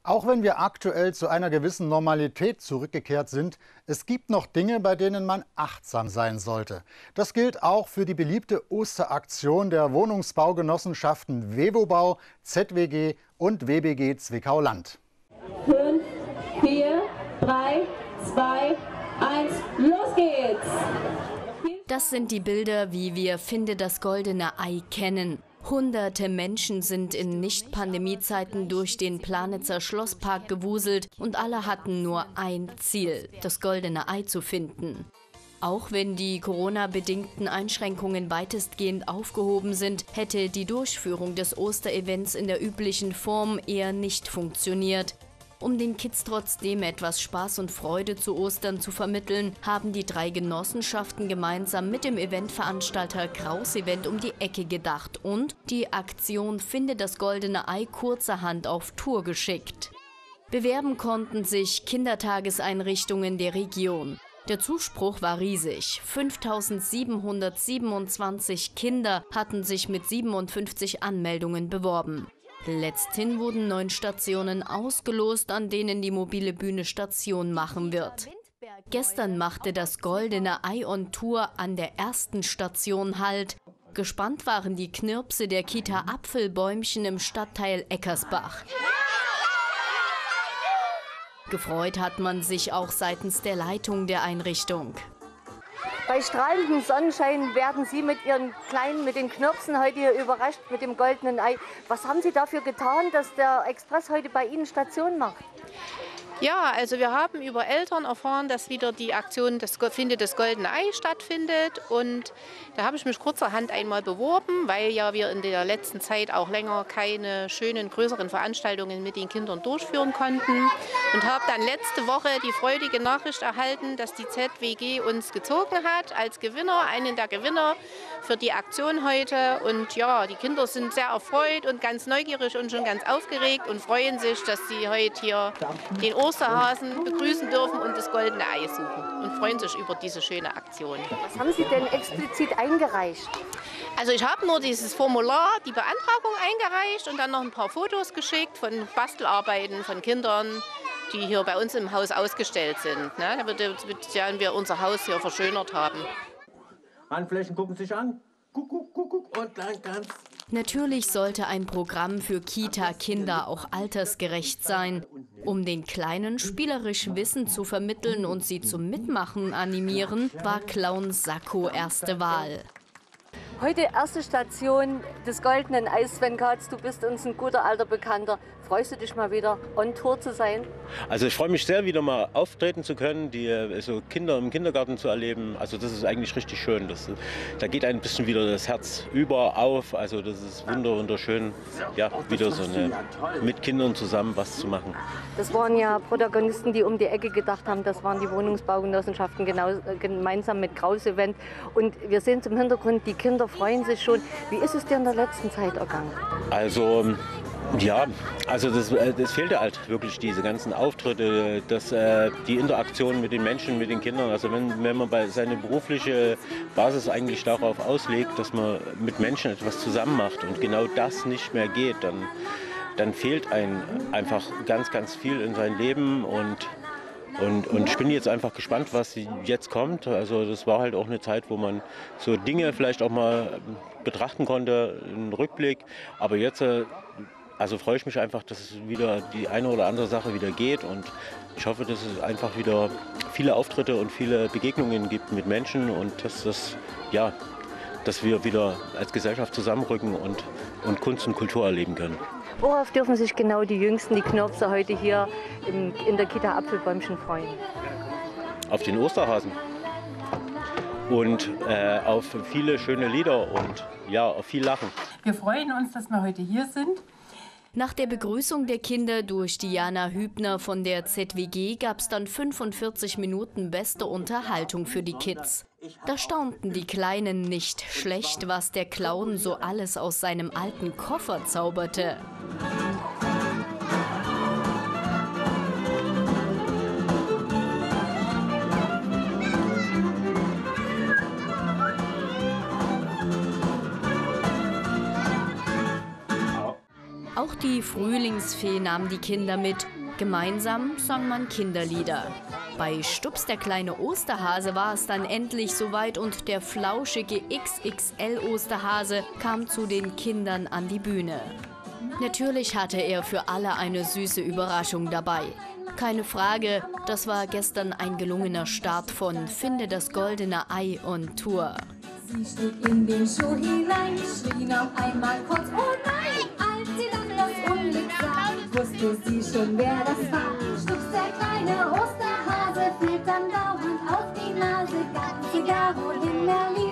Auch wenn wir aktuell zu einer gewissen Normalität zurückgekehrt sind, es gibt noch Dinge, bei denen man achtsam sein sollte. Das gilt auch für die beliebte Osteraktion der Wohnungsbaugenossenschaften WEWOBAU, ZWG und WBG Zwickau-Land. 5, 4, 3, 2, 1, los geht's! Das sind die Bilder, wie wir Finde das goldene Ei kennen. Hunderte Menschen sind in Nicht-Pandemie-Zeiten durch den Planitzer Schlosspark gewuselt und alle hatten nur ein Ziel, das goldene Ei zu finden. Auch wenn die Corona-bedingten Einschränkungen weitestgehend aufgehoben sind, hätte die Durchführung des Osterevents in der üblichen Form eher nicht funktioniert. Um den Kids trotzdem etwas Spaß und Freude zu Ostern zu vermitteln, haben die 3 Genossenschaften gemeinsam mit dem Eventveranstalter Kraus Event um die Ecke gedacht und die Aktion Finde das goldene Ei kurzerhand auf Tour geschickt. Bewerben konnten sich Kindertageseinrichtungen der Region. Der Zuspruch war riesig. 5.727 Kinder hatten sich mit 57 Anmeldungen beworben. Letzthin wurden 9 Stationen ausgelost, an denen die mobile Bühne Station machen wird. Gestern machte das goldene Ei on Tour an der ersten Station Halt. Gespannt waren die Knirpse der Kita Apfelbäumchen im Stadtteil Eckersbach. Gefreut hat man sich auch seitens der Leitung der Einrichtung. Bei strahlendem Sonnenschein werden Sie mit Ihren Kleinen, mit den Knirpsen heute hier überrascht mit dem goldenen Ei. Was haben Sie dafür getan, dass der Express heute bei Ihnen Station macht? Ja, also wir haben über Eltern erfahren, dass wieder die Aktion Finde das goldene Ei stattfindet. Und da habe ich mich kurzerhand einmal beworben, weil ja wir in der letzten Zeit auch länger keine schönen, größeren Veranstaltungen mit den Kindern durchführen konnten. Und habe dann letzte Woche die freudige Nachricht erhalten, dass die ZWG uns gezogen hat als Gewinner, einen der Gewinner für die Aktion heute. Und ja, die Kinder sind sehr erfreut und ganz neugierig und schon ganz aufgeregt und freuen sich, dass sie heute hier den Osterhasen begrüßen dürfen und das goldene Ei suchen und freuen sich über diese schöne Aktion. Was haben Sie denn explizit eingereicht? Also ich habe nur dieses Formular, die Beantragung eingereicht und dann noch ein paar Fotos geschickt von Bastelarbeiten von Kindern, die hier bei uns im Haus ausgestellt sind. Damit wir unser Haus hier verschönert haben. Handflächen gucken sich an. Guck, guck, guck, guck. Und dann ganz. Natürlich sollte ein Programm für Kita-Kinder auch altersgerecht sein. Um den Kleinen spielerisch Wissen zu vermitteln und sie zum Mitmachen animieren, war Clown Sakko erste Wahl. Heute erste Station des goldenen Eis. Sven Katz, du bist uns ein guter alter Bekannter. Freust du dich mal wieder on Tour zu sein? Also ich freue mich sehr, wieder mal auftreten zu können, die so Kinder im Kindergarten zu erleben. Also das ist eigentlich richtig schön. Da geht ein bisschen wieder das Herz auf. Also das ist wunderschön, ja, wieder so mit Kindern zusammen was zu machen. Das waren ja Protagonisten, die um die Ecke gedacht haben. Das waren die Wohnungsbaugenossenschaften gemeinsam mit Kraus Event. Und wir sehen zum Hintergrund, die Kinder freuen sich schon. Wie ist es dir in der letzten Zeit ergangen? Also ja, also das fehlte halt wirklich, diese ganzen Auftritte, die Interaktion mit den Menschen, mit den Kindern. Also wenn man seine berufliche Basis eigentlich darauf auslegt, dass man mit Menschen etwas zusammen macht und genau das nicht mehr geht, dann fehlt einem einfach ganz viel in sein Leben und ich bin jetzt einfach gespannt, was jetzt kommt. Also das war halt auch eine Zeit, wo man so Dinge vielleicht auch mal betrachten konnte, einen Rückblick. Aber jetzt also freue ich mich einfach, dass es wieder die eine oder andere Sache wieder geht und ich hoffe, dass es einfach wieder viele Auftritte und viele Begegnungen gibt mit Menschen und dass wir wieder als Gesellschaft zusammenrücken und Kunst und Kultur erleben können. Worauf dürfen sich genau die Jüngsten, die Knirpse, heute hier in der Kita Apfelbäumchen freuen? Auf den Osterhasen und auf viele schöne Lieder und ja, auf viel Lachen. Wir freuen uns, dass wir heute hier sind. Nach der Begrüßung der Kinder durch Diana Hübner von der ZWG gab es dann 45 Minuten beste Unterhaltung für die Kids. Da staunten die Kleinen nicht schlecht, was der Clown so alles aus seinem alten Koffer zauberte. Auch die Frühlingsfee nahm die Kinder mit. Gemeinsam sang man Kinderlieder. Bei Stups der kleine Osterhase war es dann endlich soweit und der flauschige XXL-Osterhase kam zu den Kindern an die Bühne. Natürlich hatte er für alle eine süße Überraschung dabei. Keine Frage, das war gestern ein gelungener Start von Finde das goldene Ei on Tour. Sie stieg in den Schuh hinein, schrie noch einmal kurz, oh nein! Als sie dann das Unglück sah, wusste sie schon, wer das war. Stups der kleine Osterhase fiel dann dauernd auf die Nase, ganz egal wohin er lief.